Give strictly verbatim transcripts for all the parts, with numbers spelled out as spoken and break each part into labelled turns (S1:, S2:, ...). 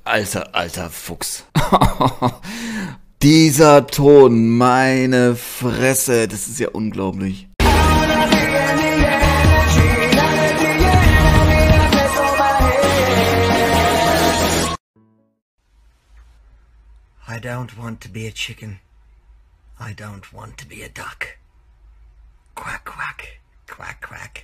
S1: Alter, alter Fuchs. Dieser Ton, meine Fresse, das ist ja unglaublich.
S2: I don't want to be a chicken. I don't want to be a duck. Quack, quack, quack, quack.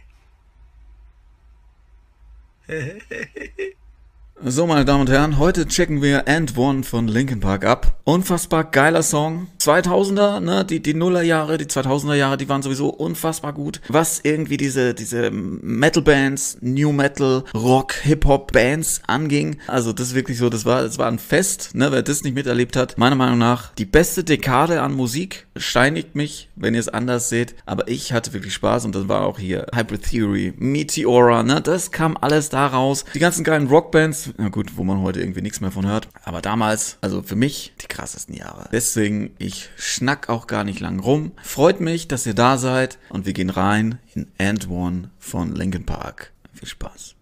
S1: So, meine Damen und Herren, heute checken wir And One von Linkin Park ab. Unfassbar geiler Song. zweitausender, ne, die, die Nullerjahre, die zweitausender Jahre, die waren sowieso unfassbar gut. Was irgendwie diese, diese Metal-Bands, New Metal, Rock, Hip-Hop-Bands anging. Also das ist wirklich so, das war, das war ein Fest, ne, wer das nicht miterlebt hat. Meiner Meinung nach die beste Dekade an Musik. Steinigt mich, wenn ihr es anders seht. Aber ich hatte wirklich Spaß und das war auch hier Hybrid Theory, Meteora, ne, das kam alles da raus. Die ganzen geilen Rockbands, na gut, wo man heute irgendwie nichts mehr von hört. Aber damals, also für mich, die krassesten Jahre. Deswegen, ich schnack auch gar nicht lang rum. Freut mich, dass ihr da seid. Und wir gehen rein in And One von Linkin Park. Viel Spaß.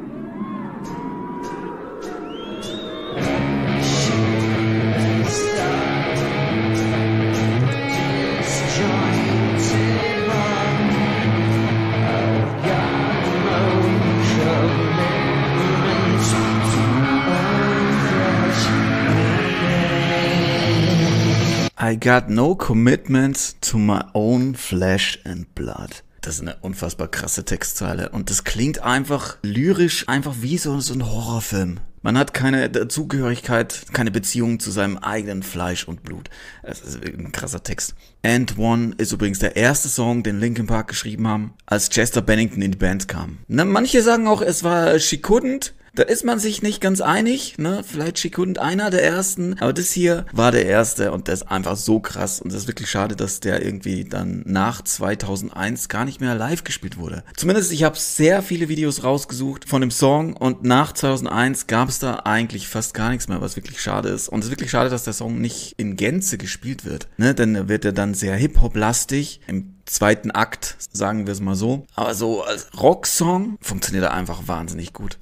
S1: I got no commitment to my own flesh and blood. Das ist eine unfassbar krasse Textzeile. Und das klingt einfach lyrisch, einfach wie so, so ein Horrorfilm. Man hat keine Zugehörigkeit, keine Beziehung zu seinem eigenen Fleisch und Blut. Das ist ein krasser Text. And One ist übrigens der erste Song, den Linkin Park geschrieben haben, als Chester Bennington in die Band kam. Na, manche sagen auch, es war She Couldn't. Da ist man sich nicht ganz einig, ne? Vielleicht She Couldn't einer der ersten, aber das hier war der erste und der ist einfach so krass und das ist wirklich schade, dass der irgendwie dann nach zweitausendeins gar nicht mehr live gespielt wurde. Zumindest ich habe sehr viele Videos rausgesucht von dem Song und nach zweitausendeins gab es da eigentlich fast gar nichts mehr, was wirklich schade ist. Und es ist wirklich schade, dass der Song nicht in Gänze gespielt wird, ne? Denn wird er dann sehr Hip-Hop-lastig im zweiten Akt, sagen wir es mal so. Aber so als Rocksong funktioniert er einfach wahnsinnig gut.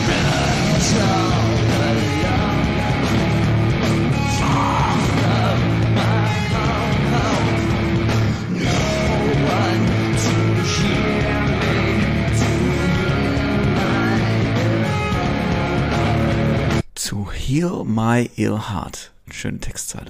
S1: To heal my ill heart. Schöne Textzeile.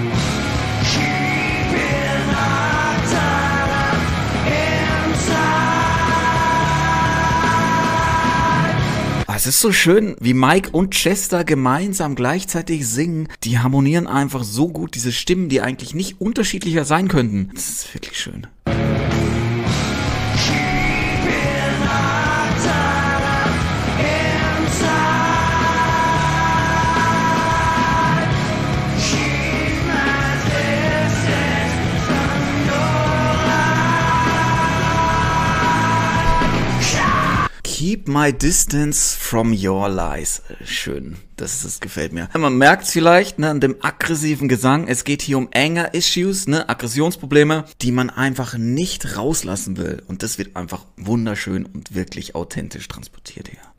S1: Es ist so schön, wie Mike und Chester gemeinsam gleichzeitig singen. Die harmonieren einfach so gut, diese Stimmen, die eigentlich nicht unterschiedlicher sein könnten. Das ist wirklich schön. Keep my distance from your lies. Schön, das, ist, das gefällt mir. Man merkt es vielleicht, ne, an dem aggressiven Gesang. Es geht hier um Anger Issues, ne, Aggressionsprobleme, die man einfach nicht rauslassen will. Und das wird einfach wunderschön und wirklich authentisch transportiert hier.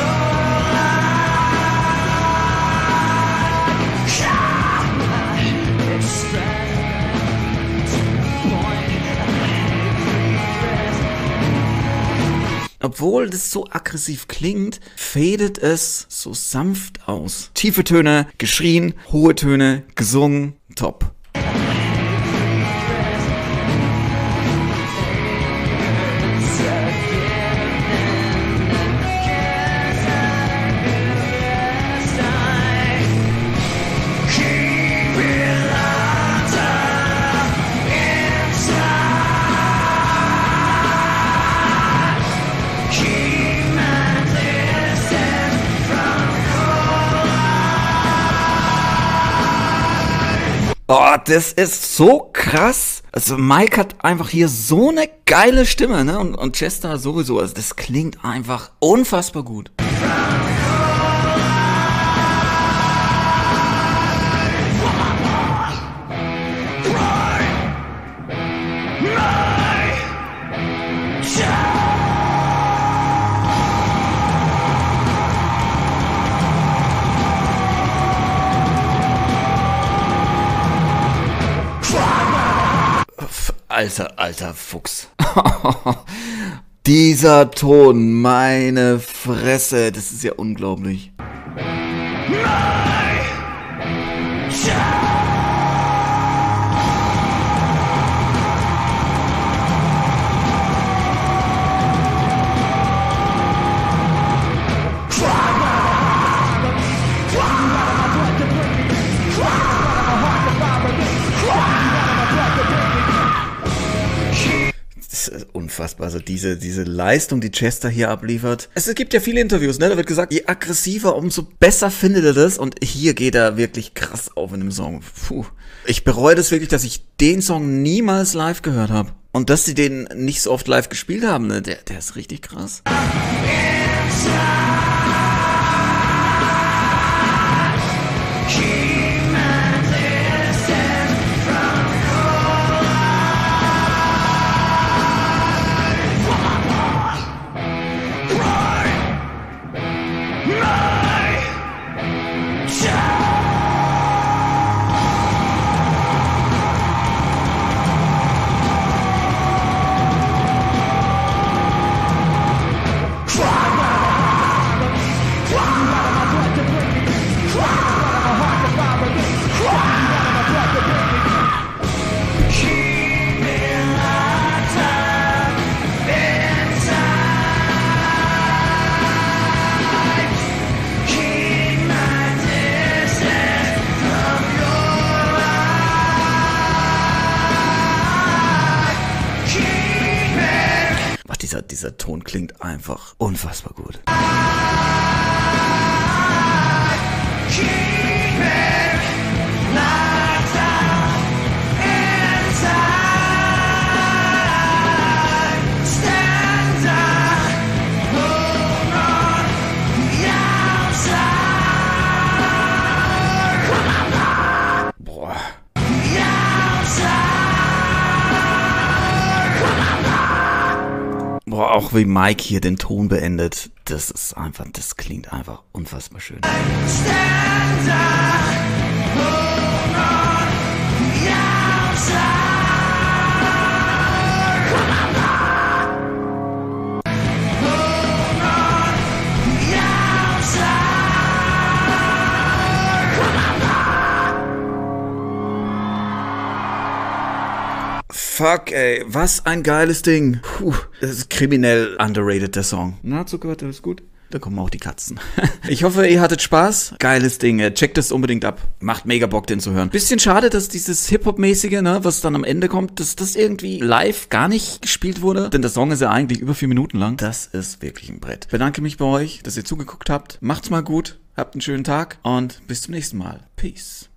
S1: Obwohl das so aggressiv klingt, fadet es so sanft aus. Tiefe Töne, geschrien, hohe Töne, gesungen, top. Oh, das ist so krass. Also Mike hat einfach hier so eine geile Stimme, ne? Und, und Chester sowieso. Also das klingt einfach unfassbar gut. alter, alter Fuchs. Dieser Ton, meine Fresse, das ist ja unglaublich. Das ist unfassbar, also diese, diese Leistung, die Chester hier abliefert. Es gibt ja viele Interviews, ne? Da wird gesagt, je aggressiver, umso besser findet er das. Und hier geht er wirklich krass auf in dem Song. Puh. Ich bereue das wirklich, dass ich den Song niemals live gehört habe. Und dass sie den nicht so oft live gespielt haben, ne? Der, der ist richtig krass. Dieser, dieser Ton klingt einfach unfassbar gut. Boah. Boah, auch wie Mike hier den Ton beendet, das ist einfach, das klingt einfach unfassbar schön. Fuck, ey, was ein geiles Ding. Puh, das ist kriminell underrated, der Song. Na, Zucker, das ist gut. Da kommen auch die Katzen. Ich hoffe, ihr hattet Spaß. Geiles Ding. Checkt das unbedingt ab. Macht mega Bock, den zu hören. Bisschen schade, dass dieses Hip-Hop-mäßige, ne, was dann am Ende kommt, dass das irgendwie live gar nicht gespielt wurde. Denn der Song ist ja eigentlich über vier Minuten lang. Das ist wirklich ein Brett. Ich bedanke mich bei euch, dass ihr zugeguckt habt. Macht's mal gut. Habt einen schönen Tag und bis zum nächsten Mal. Peace.